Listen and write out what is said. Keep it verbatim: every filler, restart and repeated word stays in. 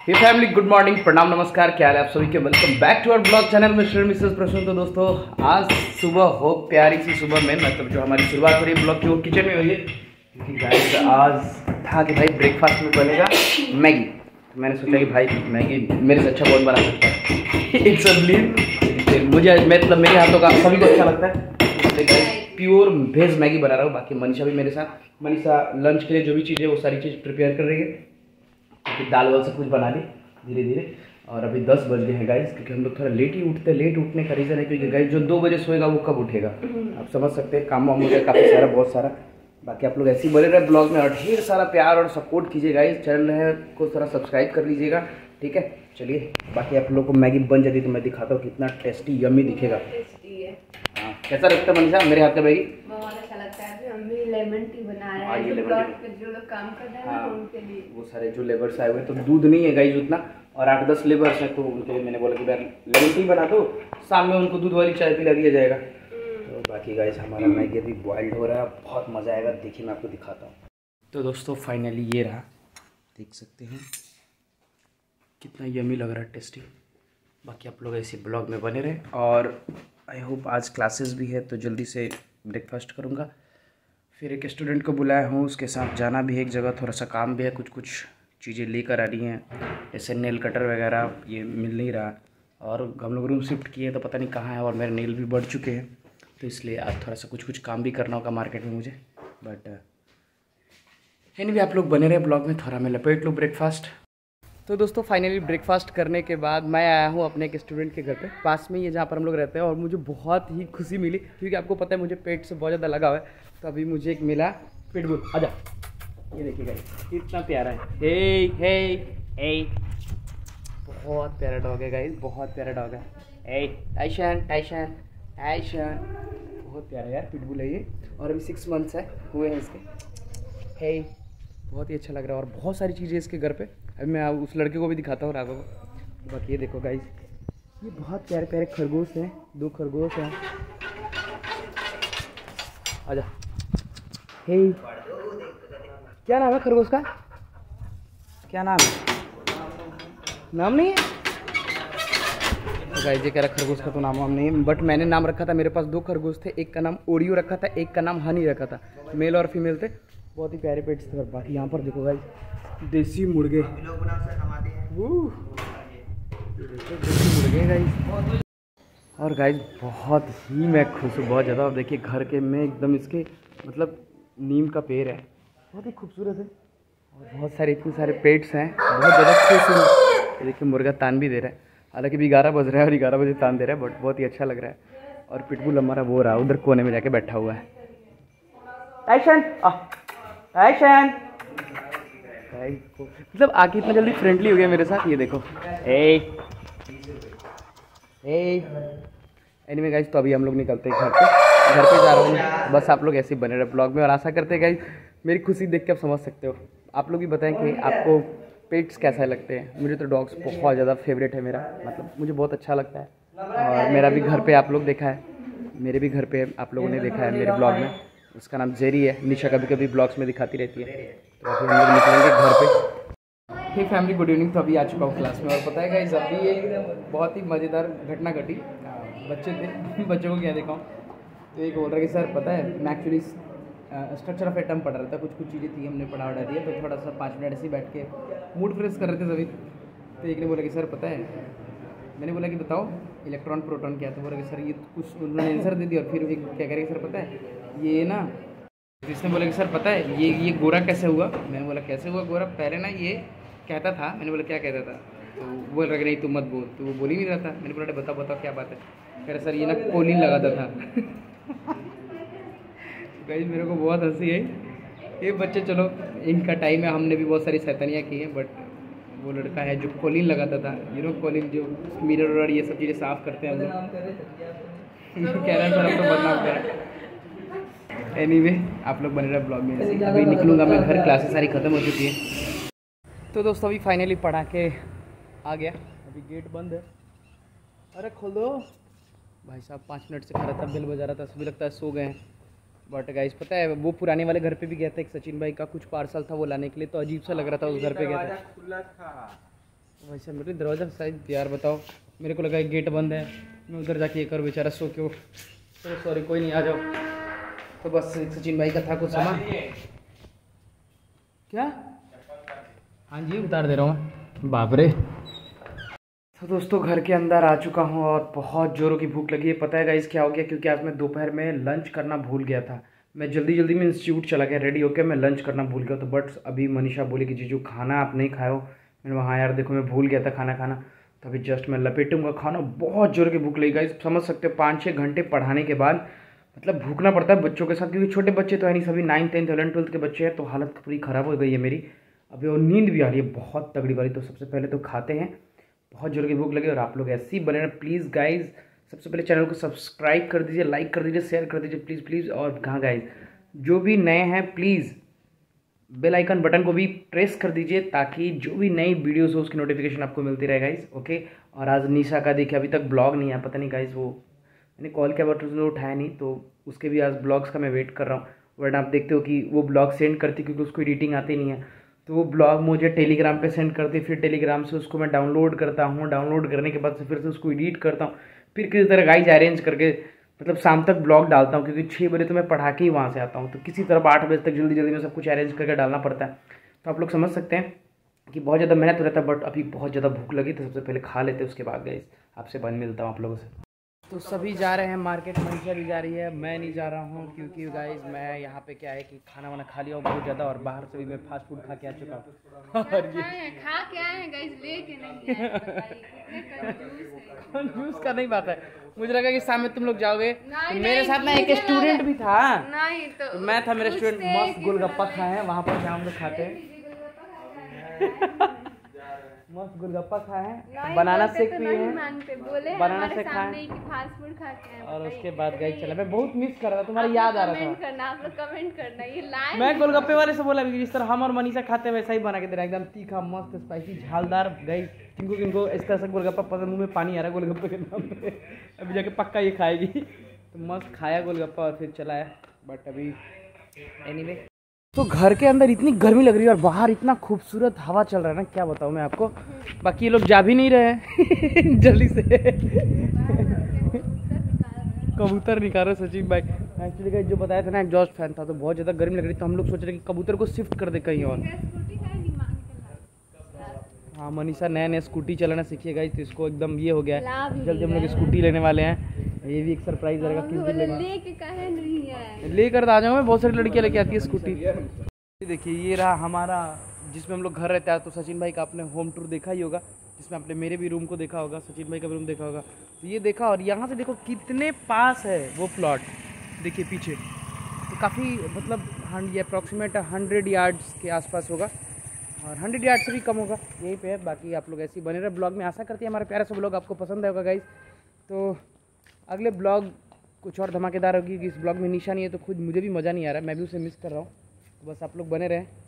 हे family, good morning, प्रणाम, नमस्कार, क्या हाल है आप सभी के। Welcome back to our blog channel Mr Mrs Prasoon. तो दोस्तों, आज सुबह हो प्यारी सी सुबह में मतलब जो हमारी शुरुआत हो रही है ब्लॉग की वो किचन में हुई है, क्योंकि गाइस आज था कि भाई ब्रेकफास्ट में बनेगा मैगी। तो मैंने सोचा कि भाई मैगी मेरे से अच्छा बहुत बना सकता है। इट्स अ मुझे मतलब मेरे हाथों का सभी को अच्छा लगता है। प्योर वेज मैगी बना रहा हूँ। बाकी मनीषा भी मेरे साथ। मनीषा लंच के लिए जो भी चीज़ है वो सारी चीज़ प्रिपेयर कर रही है, क्योंकि दाल वाल सब कुछ बना ली धीरे धीरे। और अभी दस बज गए हैं गाइस, क्योंकि हम लोग थोड़ा लेट ही उठते हैं। लेट उठने का रीज़न है क्योंकि गाइस जो दो बजे सोएगा वो कब उठेगा, आप समझ सकते हैं। काम वाम हो गया काफ़ी सारा, बहुत सारा। बाकी आप लोग ऐसे ही बने रहे ब्लॉग में और ढेर सारा प्यार और सपोर्ट कीजिए गाइस। चैनल को थोड़ा सब्सक्राइब कर लीजिएगा, ठीक है। चलिए, बाकी आप लोग को मैगी बन जाती तो मैं दिखाता हूँ कितना टेस्टी यम्मी दिखेगा। हाँ, कैसा लगता है मनीषा मेरे हाथ का मैगी? बहुत अच्छा लगता है। अभी लेमन टी बना रहे हाँ, हैं ये जो लेमन प्लॉट टी। पे जो लोग काम कर रहे हैं हाँ, ना उनके लिए। वो सारे जो लेबर्स आए हुए हैं, तो दूध नहीं है गाइस उतना, और आठ दस लेबर्स हैं, तो उनके लिए मैंने बोला कि यार लेमन टी बना दो, शाम में उनको दूध वाली चाय पिला दिया जाएगा। तो बाकी गाइस हमारा मैगी अभी बॉइल्ड हो रहा है, बहुत मज़ा आएगा। देखिए मैं आपको दिखाता हूँ। तो दोस्तों फाइनली ये रहा, देख सकते हैं कितना यमी लग रहा है, टेस्टी। बाकी आप लोग ऐसे ब्लॉग में बने रहे, और आई होप आज क्लासेस भी है तो जल्दी से ब्रेकफास्ट करूँगा। फिर एक स्टूडेंट को बुलाया हूँ, उसके साथ जाना भी है एक जगह, थोड़ा सा काम भी है, कुछ कुछ चीज़ें लेकर आ रही हैं, जैसे नेल कटर वगैरह, ये मिल नहीं रहा। और हम लोग रूम शिफ्ट किए तो पता नहीं कहाँ है, और मेरे नेल भी बढ़ चुके हैं, तो इसलिए आज थोड़ा सा कुछ कुछ काम भी करना होगा मार्केट में मुझे। बट एनीवे आप लोग बने रहे ब्लॉग में, थोड़ा मैं लपेट लूँ ब्रेकफास्ट। तो दोस्तों फाइनली ब्रेकफास्ट करने के बाद मैं आया हूँ अपने एक स्टूडेंट के घर पे, पास में ही है जहाँ पर हम लोग रहते हैं, और मुझे बहुत ही खुशी मिली, क्योंकि आपको पता है मुझे पेट से बहुत ज़्यादा लगा हुआ है। तो अभी मुझे एक मिला पिटबुल। आजा, ये देखिए गाइस कितना प्यारा है। हे हे हे, बहुत प्यारा डॉग है गाइस, बहुत प्यारा डॉग है। हे टाइशन टाइशन टाइशन, बहुत प्यारा यार पिटबुल है ये, और अभी सिक्स मंथ्स है हुए हैं इसके। हे, बहुत ही अच्छा लग रहा है, और बहुत सारी चीज़ें इसके घर पे। अभी मैं उस लड़के को भी दिखाता हूँ, राघव को। बाकी ये देखो गाइस, ये बहुत प्यारे प्यारे खरगोश हैं, दो खरगोश हैं। आजा। हे, क्या नाम है खरगोश का? क्या नाम है? नाम नहीं है तो गाइस ये कह रहा खरगोश का तो नाम वाम नहीं है, बट मैंने नाम रखा था। मेरे पास दो खरगोश थे, एक का नाम ओरियो रखा था, एक का नाम हनी रखा था। मेल और फीमेल थे, बहुत ही प्यारे पेट्स थे। और बाकी यहाँ पर देखो गाइस देसी मुर्गे, देसी मुर्गे गाइस। और गाइस बहुत ही मैं खुश हूँ, बहुत ज़्यादा। और देखिए घर के में एकदम इसके मतलब नीम का पेड़ है, बहुत ही खूबसूरत है, और बहुत सारे इतने सारे पेट्स हैं, बहुत ज़्यादा खुश हूँ। देखिए मुर्गा तान भी दे रहा है, हालांकि भी ग्यारह बज रहा है और ग्यारह बजे तान दे रहा है, बट बहुत ही अच्छा लग रहा है। और पिटबुल हमारा वो रहा उधर कोने में जाके बैठा हुआ है। टाइशन टाइशन, मतलब आके इतना जल्दी फ्रेंडली हो गया मेरे साथ, ये देखो। ए एनीवे गाइस, तो अभी हम लोग निकलते हैं घर पे, घर पे जा रहा हूँ। बस आप लोग ऐसे ही बने रहे ब्लॉग में, और आशा करते हैं गाइस मेरी खुशी देख के आप समझ सकते हो। आप लोग भी बताएं कि आपको पेट्स कैसे लगते हैं। मुझे तो डॉग्स बहुत ज़्यादा फेवरेट है मेरा, मतलब मुझे बहुत अच्छा लगता है। और मेरा भी घर पे आप लोग देखा है, मेरे भी घर पे आप लोगों ने देखा है मेरे ब्लॉग में, उसका नाम जेरी है। निशा कभी कभी ब्लॉग्स में दिखाती रहती है। तो अभी हम लोग निकलेंगे घर पे। Hey family, good evening. तो अभी आ चुका हूँ क्लास में, और पता है गाइस अभी एक बहुत ही मज़ेदार घटना घटी। बच्चे थे बच्चों को क्या देखा हूँ, तो एक बोल रहा है कि सर पता है मैं एक्चुअली स्ट्रक्चर ऑफ एटम पढ़ रहा था, कुछ कुछ चीज़ें थी हमने पढ़ा उड़ा दिया, तो थोड़ा सा पाँच मिनट ऐसे ही बैठ के मूड फ्रेश कर रहे थे सभी। तो एक ने बोला कि सर पता है, मैंने बोला कि बताओ इलेक्ट्रॉन प्रोटॉन क्या, तो बोला कि सर ये कुछ उन्होंने आंसर दे दिया। और फिर एक क्या करेंगे सर पता है ये ना, जिसने बोला कि सर पता है ये ये गोरा कैसे हुआ। मैंने बोला कैसे हुआ गोरा, पहले ना ये कहता था। मैंने बोला क्या कहता था, तो बोल रहा कि नहीं तुम मत बोल, तो वो बोल ही नहीं रहा था। मैंने बोला बताओ बताओ क्या बात है, कह रहा सर ये ना कोलिन लगाता था। गाइस मेरे को बहुत हंसी है। ये बच्चे चलो इनका टाइम है, हमने भी बहुत सारी शैतानियाँ की हैं, बट वो लड़का है जो कोलिन लगाता था, यू नो कोलिन जो मिरर और ये सब चीज़ें साफ़ करते हैं हम लोग। कह रहा है सर अब तो बदनाम कर रहा है। एनीवे आप लोग बने रहे ब्लॉग में। अभी निकलूँगा मैं घर, क्लासेस सारी ख़त्म हो चुकी है। तो दोस्तों अभी फाइनली पढ़ा के आ गया, अभी गेट बंद है। अरे खोल दो भाई साहब, पाँच मिनट से खड़ा था, बेल बजा रहा था, सभी लगता है सो गए हैं। बट गाइस पता है वो पुराने वाले घर पे भी गया था, एक सचिन भाई का कुछ पार्सल था वो लाने के लिए, तो अजीब सा लग रहा था उस घर पे गया था। वैसे मेरे दरवाज़ा शायद यार बताओ, मेरे को लगा गेट बंद है, मैं उधर जाके ये कर बेचारा सो क्यों। चलो सॉरी, कोई नहीं, आ जाओ। तो बस सचिन भाई का था कुछ सामान। क्या? हाँ जी, उतार दे रहा हूँ। बाप रे। तो दोस्तों घर के अंदर आ चुका हूँ और बहुत ज़ोरों की भूख लगी है। पता है गाइस क्या हो गया, क्योंकि आज मैं दोपहर में लंच करना भूल गया था। मैं जल्दी जल्दी में इंस्टीट्यूट चला गया, रेडी होकर मैं लंच करना भूल गया। तो बट अभी मनीषा बोली कि जीजू खाना आप नहीं खाओ। मैंने वहाँ यार देखो मैं भूल गया था खाना खाना, तो अभी जस्ट मैं लपेटूंगा खाना। बहुत जोर की भूख लगी गाइस, समझ सकते हो पाँच छः घंटे पढ़ाने के बाद मतलब भूखना पड़ता है बच्चों के साथ, क्योंकि छोटे बच्चे तो है नहीं, सभी नाइन्थ टेंथ इलेवन ट्वेल्थ के बच्चे हैं। तो हालत पूरी ख़राब हो गई है मेरी अभी, और नींद भी आ रही है बहुत तगड़ी वाली। तो सबसे पहले तो खाते हैं, बहुत जोर की भूख लगी। और आप लोग ऐसे ही बने रहे प्लीज़ गाइज। सबसे पहले चैनल को सब्सक्राइब कर दीजिए, लाइक कर दीजिए, शेयर कर दीजिए प्लीज़ प्लीज़। और हाँ गाइज, जो भी नए हैं प्लीज़ बेल आइकन बटन को भी प्रेस कर दीजिए, ताकि जो भी नई वीडियोस हो उसकी नोटिफिकेशन आपको मिलती रहे गाइज। ओके। और आज निशा का देखिए अभी तक ब्लॉग नहीं आया, पता नहीं गाइज, वो मैंने कॉल किया बट उसने उठाया नहीं, तो उसके भी आज ब्लॉग्स का मैं वेट कर रहा हूँ। वरना आप देखते हो कि वो ब्लॉग सेंड करती, क्योंकि उसको एडिटिंग आती नहीं है, तो वो ब्लॉग मुझे टेलीग्राम पे सेंड करती, फिर टेलीग्राम से उसको मैं डाउनलोड करता हूँ, डाउनलोड करने के बाद से फिर से उसको एडिट करता हूँ, फिर किसी तरह गाइज अरेंज करके मतलब शाम तक ब्लॉग डालता हूँ, क्योंकि छः बजे तो मैं पढ़ा के ही वहाँ से आता हूँ। तो किसी तरह आठ बजे तक जल्दी जल्दी में सब कुछ अरेंज करके डालना पड़ता है। तो आप लोग समझ सकते हैं कि बहुत ज़्यादा मेहनत हो रहता है। बट अभी बहुत ज़्यादा भूख लगी, तो सबसे पहले खा लेते हैं, उसके बाद गाइज आपसे बन मिलता हूँ आप लोगों से। तो सभी जा रहे हैं मार्केट, मनीषा भी जा रही है, मैं नहीं जा रहा हूँ, क्योंकि गाइज मैं यहाँ पे क्या है कि खाना वाना खा लिया हूँ बहुत ज़्यादा, और बाहर से भी मैं फास्ट फूड खा के आ चुका हूँ। और ये खा के आए हैं गाइस, लेके नहीं आए, बताइए कितने कंजूस हैं। कंफ्यूज का नहीं बात है, मुझे लगा कि शाम में तुम लोग जाओगे। नहीं, तो मेरे नहीं, साथ ना एक मुझे स्टूडेंट भी था, नहीं तो, तो मैं था, मेरे स्टूडेंट पूछते मस्त कि गोलगप्पा मतलब खाए हैं वहाँ पर जहाँ हम लोग खाते हैं, मस्त गोलगप्पा खाए हैं, बनाना शेक पिए हैं, बनाना शेक खाए, फास्ट फूड खाते हैं। और उसके बाद गई चला। मैं बहुत मिस कर रहा था, तुम्हारा याद आ रहा कमेंट था। करना, आप लोग कमेंट करना, ये लाइव मैं गोलगप्पे वाले से बोला कि जिस तरह हम और मनीषा खाते हैं वैसा ही बना के दे रहा है, एकदम तीखा मस्त स्पाइसी झालदार। गई किनको किनको इस तरह से गोलगप्पा पसंद, मुँह में पानी आ रहा है गोलगप्पे के नाम पे, अभी जाके पक्का ये खाएगी। तो मस्त खाया गोलगप्पा और फिर चला है। बट अभी एनीवे, तो घर के अंदर इतनी गर्मी लग रही है और बाहर इतना खूबसूरत हवा चल रहा है ना, क्या बताऊँ मैं आपको। बाकी ये लोग जा भी नहीं रहे हैं जल्दी से कबूतर निकाल रहे सचिन भाई। एक्चुअली जो बताया था ना, एग्जॉस्ट फैन था, तो बहुत ज़्यादा गर्मी लग रही, तो हम लोग सोच रहे कि कबूतर को शिफ्ट कर दे कहीं और। हाँ, मनीषा नया नया स्कूटी चलाना सीखिए गाइस, तो इसको एकदम ये हो गया है, जल्दी हम लोग स्कूटी लेने वाले हैं। ये भी एक सरप्राइज रहेगा किस दिन लेंगे, लेकर आ जाऊँगा मैं, बहुत सारी लड़कियाँ लेके आती है स्कूटी। देखिए ये रहा हमारा जिसमें हम लोग घर रहते हैं। तो सचिन भाई का आपने होम टूर देखा ही होगा, जिसमें आपने मेरे भी रूम को देखा होगा, सचिन भाई का भी रूम देखा होगा। तो ये देखा, और यहाँ से देखो कितने पास है वो प्लॉट, देखिए पीछे। तो काफ़ी मतलब ये अप्रॉक्सीमेट हंड्रेड यार्ड्स के आसपास होगा, और हंड्रेड यार्ड से भी कम होगा, यहीं पे है। बाकी आप लोग ऐसे ही बने रहे ब्लॉग में, आशा करते हैं हमारे प्यारे से ब्लॉग आपको पसंद आएगा गाइज। तो अगले ब्लॉग कुछ और धमाकेदार होगी, कि इस ब्लॉग में निशा नहीं है तो खुद मुझे भी मज़ा नहीं आ रहा है, मैं भी उसे मिस कर रहा हूँ। तो बस आप लोग बने रहें।